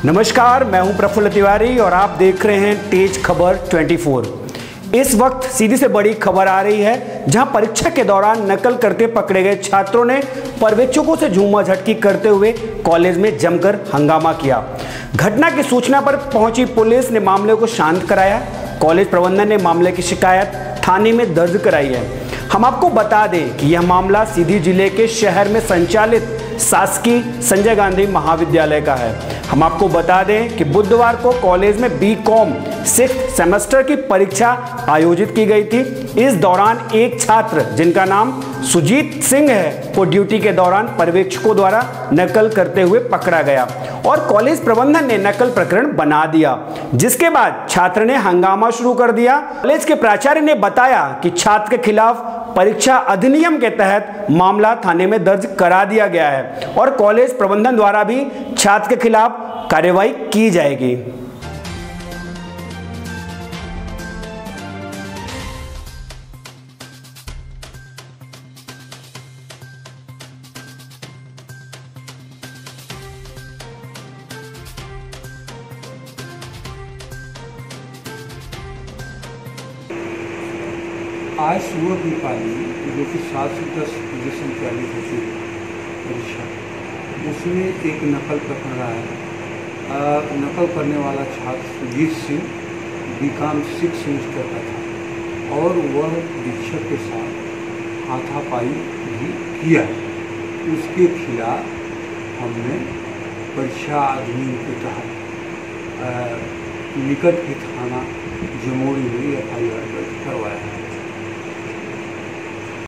नमस्कार, मैं हूं प्रफुल्ल तिवारी और आप देख रहे हैं तेज खबर 24। इस वक्त सीधी से बड़ी खबर आ रही है, जहां परीक्षा के दौरान नकल करते पकड़े गए छात्रों ने पर्यवेक्षकों से झूमाझटकी करते हुए कॉलेज में जमकर हंगामा किया। घटना की सूचना पर पहुंची पुलिस ने मामले को शांत कराया। कॉलेज प्रबंधन ने मामले की शिकायत थाने में दर्ज कराई है। हम आपको बता दें कि यह मामला सीधी जिले के शहर में संचालित शासकीय संजय गांधी महाविद्यालय का है। हम आपको बता दें कि बुधवार को कॉलेज में बीकॉम 6th सेमेस्टर की परीक्षा आयोजित की गई थी। इस दौरान एक छात्र जिनका नाम सुजीत सिंह है को ड्यूटी के दौरान पर्यवेक्षकों द्वारा नकल करते हुए पकड़ा गया और कॉलेज प्रबंधन ने नकल प्रकरण बना दिया, जिसके बाद छात्र ने हंगामा शुरू कर दिया। कॉलेज के प्राचार्य ने बताया कि छात्र के खिलाफ परीक्षा अधिनियम के तहत मामला थाने में दर्ज करा दिया गया है और कॉलेज प्रबंधन द्वारा भी छात्र के खिलाफ कार्रवाई की जाएगी। आज सुबह की पाली जो कि 7 से 10 बजे संचालित होती है परीक्षा, उसमें एक नकल प्रकरण रहा है। नकल करने वाला छात्र सुजीत सिंह बीकॉम 6 सेमेस्टर का था और वह परीक्षक के साथ हाथापाई भी किया। उसके खिलाफ हमने परीक्षा अधिनियम के तहत निकट के थाना जमोरी में FIR दर्ज करवाया है।